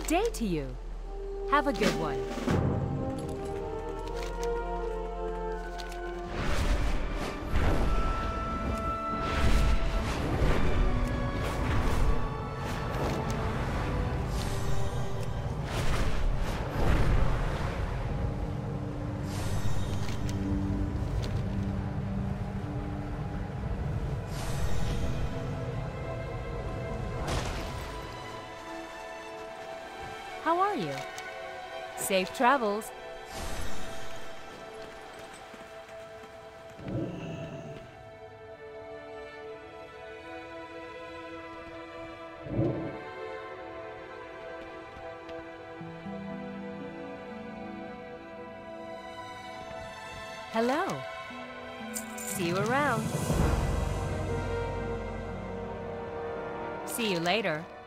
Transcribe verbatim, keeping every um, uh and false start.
day to you. Have a good one. How are you? Safe travels. Hello. See you around. See you later.